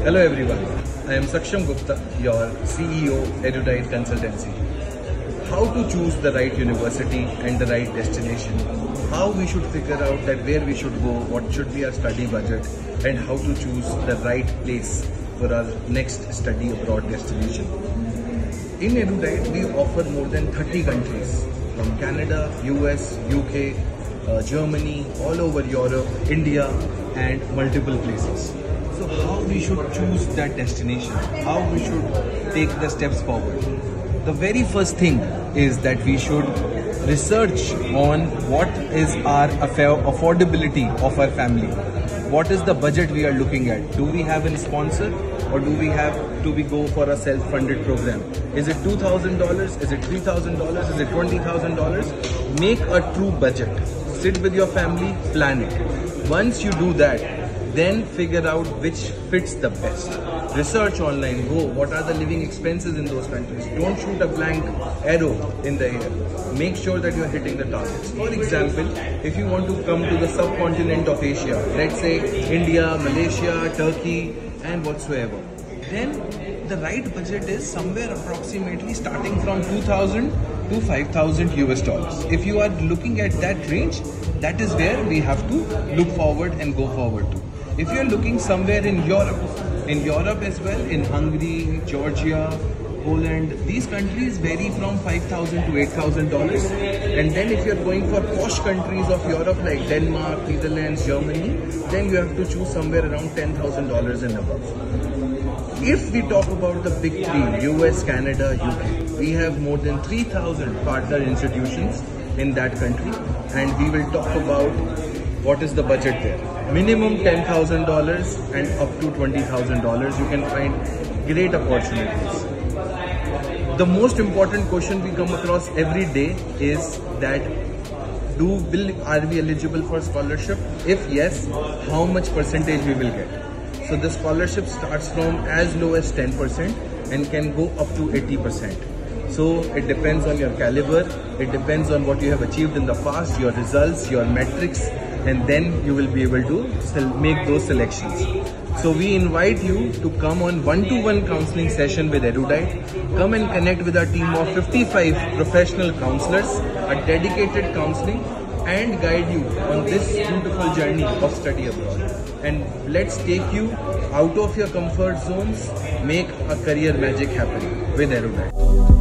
Hello everyone, I am Saksham Gupta, your CEO, Erudite Consultancy. How to choose the right university and the right destination, how we should figure out that where we should go, what should be our study budget, and how to choose the right place for our next study abroad destination. In Erudite, we offer more than 30 countries from Canada, US, UK, Germany, all over Europe, India, and multiple places. So how we should choose that destination, how we should take the steps forward. The very first thing is that we should research on what is our affordability of our family. What is the budget we are looking at? Do we have a sponsor or do we go for a self-funded program? Is it $2,000? Is it $3,000? Is it $20,000? Make a true budget. Sit with your family, plan it. Once you do that, then figure out which fits the best. Research online, go, what are the living expenses in those countries? Don't shoot a blank arrow in the air. Make sure that you're hitting the targets. For example, if you want to come to the subcontinent of Asia, let's say India, Malaysia, Turkey, and whatsoever, then the right budget is somewhere approximately starting from 2,000 to 5,000 US dollars. If you are looking at that range, that is where we have to look forward and go forward to. If you are looking somewhere in Europe as well, in Hungary, Georgia, Poland, these countries vary from $5,000 to $8,000. And then if you are going for posh countries of Europe like Denmark, Netherlands, Germany, then you have to choose somewhere around $10,000 and above. If we talk about the big three, US, Canada, UK, we have more than 3,000 partner institutions in that country, and we will talk about what is the budget there. Minimum $10,000 and up to $20,000, you can find great opportunities. The most important question we come across every day is that are we eligible for scholarship? If yes, how much percentage we will get? So the scholarship starts from as low as 10% and can go up to 80%. So it depends on your caliber, it depends on what you have achieved in the past, your results, your metrics, and then you will be able to make those selections. So we invite you to come on one-to-one counseling session with Erudite. Come and connect with our team of 55 professional counselors, a dedicated counseling, and guide you on this beautiful journey of study abroad. And let's take you out of your comfort zones, make a career magic happen with Erudite.